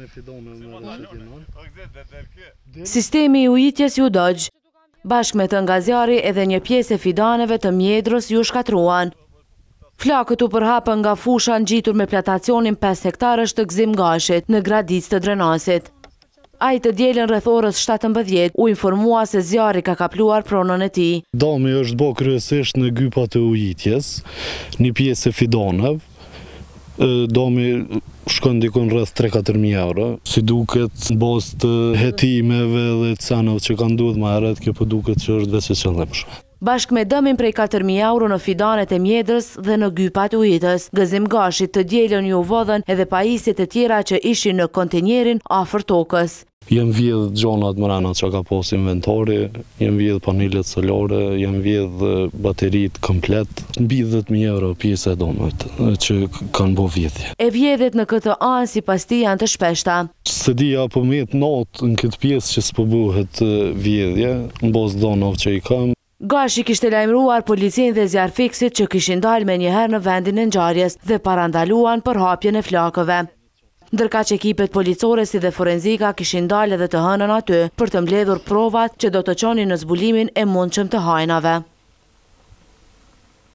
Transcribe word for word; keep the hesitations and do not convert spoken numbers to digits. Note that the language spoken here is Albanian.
Sistemi i ujitjes ju dëgj. Bashkë me të ngazjari edhe një pjesë e fidaneve të mjedrës ju shkatruan. Flakët u përhapën nga fusha ngjitur me platacionin pesë hektarësh të Gzim Gashit në gradicë të drenasit. Ai të dielën rreth orës shtatëmbëdhjetë u informua se zjarri ka kapluar pronën e tij. Dami është bërë kryesisht në gypat e ujitjes, një pjesë e fidanëve. Dami shkon dikon rreth tre katër mijë euro. Si duket bazë të hetimeve dhe të cenave që kanë ndodhur më herët, kjo po duket që është veç e qëllimshme. Bashkë me dëmin prej katër mijë euro në fidanet e mjedrës dhe në gypat e ujitës, Gëzim Gashit të dielën ju vodhën edhe pajisjet e tjera që ishin në kontenjerin afër tokës. Jem vjedh gjonat mrena që ka pas inventari, jem vjedh panelet solare, jem vjedh baterit komplet, mbi dhjetë mijë euro pjesë e domit që kanë bo vjedhje. E vjedhet në këtë anë si pas ti janë të shpeshta. Se di apo met natë në këtë pjesë që s'po bëhet vjedhje, në bazë dhonave që i kam. Gashi kishte lajmëruar policin dhe zjarfiksit që kishin dalë me njëherë në vendin e ngjarjes dhe parandaluan për hapjen e flakëve. Ndërka që ekipet policore si dhe forenzika kishin dalë edhe të hënën aty për të mbledhur provat që do të çonin në zbulimin e mundshëm të hajnave.